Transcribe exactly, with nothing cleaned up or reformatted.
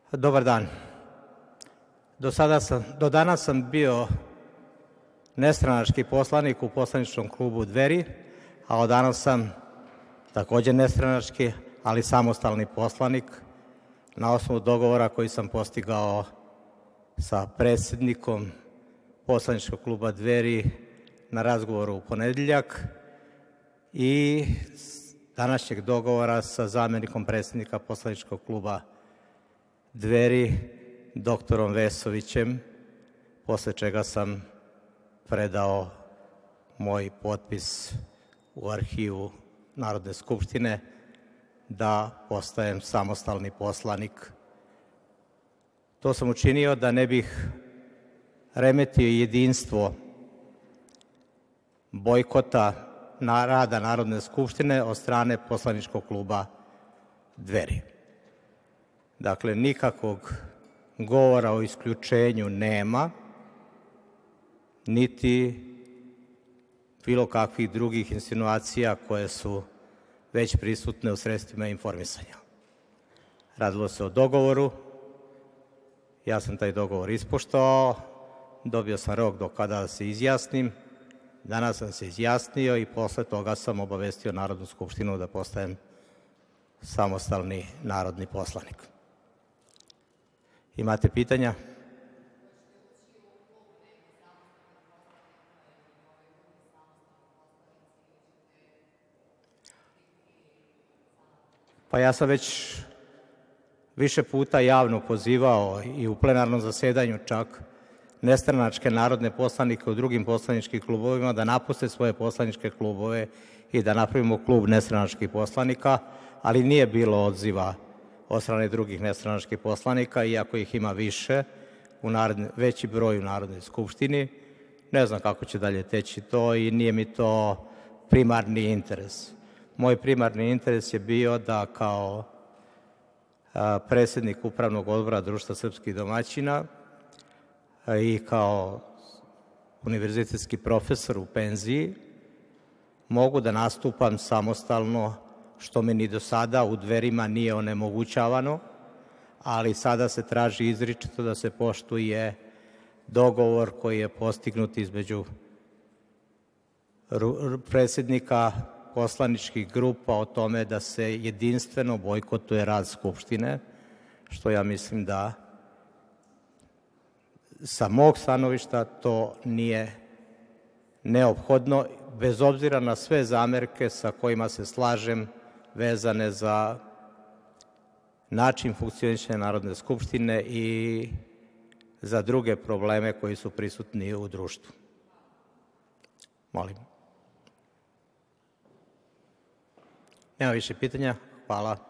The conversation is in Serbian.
Dobar dan. Do sada sam, do danas sam bio nestranački poslanik u poslaničkom klubu Dveri, a od danas sam također nestranački, ali samostalni poslanik na osnovu dogovora koji sam postigao sa predsjednikom poslaničkog kluba Dveri na razgovoru u ponedjeljak i današnjeg dogovora sa zamjenikom predsjednika poslaničkog kluba Dveri, doktorom Vesovićem, posle čega sam predao moj potpis u arhivu Narodne skupštine da postajem samostalni poslanik. To sam učinio da ne bih remetio jedinstvo bojkota na rada Narodne skupštine od strane poslaničkog kluba Dveri. Dakle, nikakvog govora o isključenju nema, niti bilo kakvih drugih insinuacija koje su već prisutne u sredstvima informisanja. Radilo se o dogovoru, ja sam taj dogovor ispoštovao, dobio sam rok do kada da se izjasnim, danas sam se izjasnio i posle toga sam obavestio Narodnu skupštinu da postajem samostalni narodni poslanik. Imate pitanja? Pa ja sam već više puta javno pozivao i u plenarnom zasedanju čak nestranačke narodne poslanike u drugim poslaničkim klubovima da napuste svoje poslaničke klubove i da napravimo klub nestranačkih poslanika, ali nije bilo odziva od strane drugih nestranačkih poslanika, iako ih ima više, u narodne, veći broj u Narodnoj skupštini. Ne znam kako će dalje teći to i nije mi to primarni interes. Moj primarni interes je bio da kao a, predsjednik Upravnog odbora Društva srpskih domaćina a, i kao univerzitetski profesor u penziji mogu da nastupam samostalno, što mi ni do sada u Dverima nije onemogućavano, ali sada se traži izričito da se poštuje dogovor koji je postignut između predsjednika poslaničkih grupa o tome da se jedinstveno bojkotuje rad Skupštine, što ja mislim da sa mog stanovišta to nije neophodno, bez obzira na sve zamerke sa kojima se slažem vezane za način funkcionisanja Narodne skupštine i za druge probleme koji su prisutni u društvu. Molim. Nema više pitanja? Hvala.